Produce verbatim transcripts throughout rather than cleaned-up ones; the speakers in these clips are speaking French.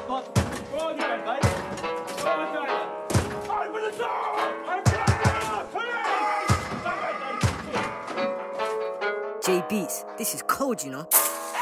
J Beats, this is cold, you know.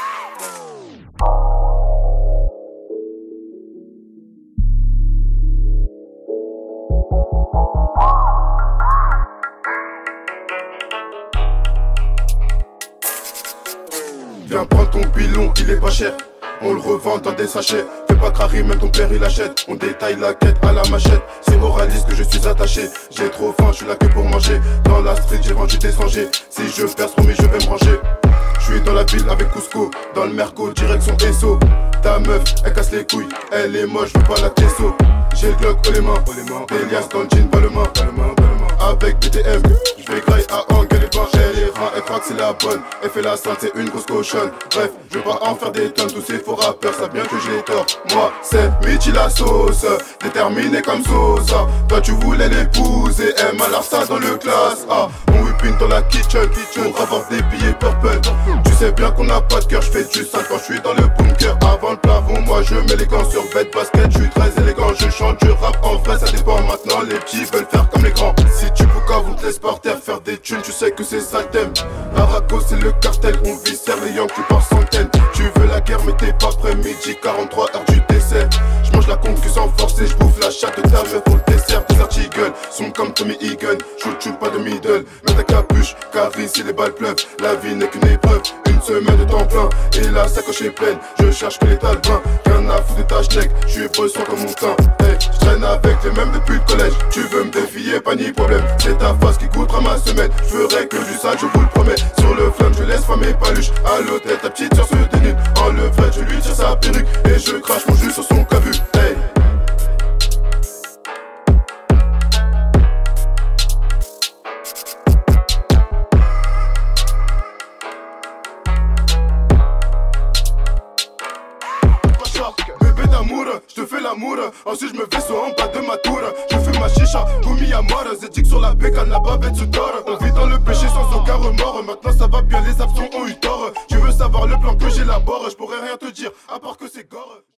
Viens prendre ton pilon, il est pas cher. On le revend dans des sachets. Fais pas crari, même ton père il achète. On détaille la quête à la machette. C'est moraliste que je suis attaché. J'ai trop faim, je suis là que pour manger. Dans la street j'ai vendu des sangers. Si je perce, promis je vais me ranger. Je suis dans la ville avec Cusco. Dans le Merco, direction Esso. Ta meuf, elle casse les couilles. Elle est moche, je veux pas la tesso. J'ai le Glock haut les mains. Des liasses dans le jean, pas le main. Avec B T M, je vais grailler à Angel et pas elle est reins, elle croit que c'est la bonne. Elle fait la sainte, c'est une grosse cochonne. Bref, je veux pas en faire des tonnes. Tous ces faux rappeurs savent bien que j'ai tort. Moi, c'est Michi la sauce, déterminé comme Sosa. Toi tu voulais l'épouser, elle m'a ça dans le classe A. On whipping dans la kitchen, kitchen pour avoir des billets purple. Tu sais bien qu'on n'a pas de cœur, je fais du sale quand je suis dans le bunker. Avant le plafond, moi je mets les gants sur bête basket. Je suis très élégant, je chante, je rappe. En vrai ça dépend maintenant, les petits veulent faire comme les grands. Si tu boucas, on te laisse par terre faire des thunes, tu sais que c'est ça le thème. Arago c'est le cartel, on viscère les yankees par centaines. Tu veux la guerre mais t'es pas prêt, midi quarante-trois heures du décès. Je mange la concu sans forcer, je bouffe la chatte de ta meuf pour le dessert. Des articles sont comme Tommy Egan, shoot shoot pas de middle. Mets ta capuche, car ici les balles pleuvent. La vie n'est qu'une épreuve, une semaine de temps plein. Et la sacoche est pleine, je cherche que les talbins. Rien à foutre de ta schneck, je suis besoin comme mon teint. Hey, je traîne avec les mêmes depuis le collège. Tu veux me défier, pas ni problème. C'est ta face qui coûtera ma semaine. Je ferai que du sale, je vous le promets. Sur le flamme, je laisse faire mes paluches. À l'hôtel, ta petite soeur se dénude. En levrette, je lui tire sa perruque. Et je crache mon jus sur son cabu. Hey. Bébé d'amour, je te fais l'amour. Ensuite je me fais sur en bas de ma tour. Je fais ma chicha, commis à mort. Zétique sur la bécane, la bavette se dort. On vit dans le péché sans aucun remords. Maintenant ça va bien, les absents ont eu tort. Tu veux savoir le plan que j'élabore? Je pourrais rien te dire, à part que c'est gore.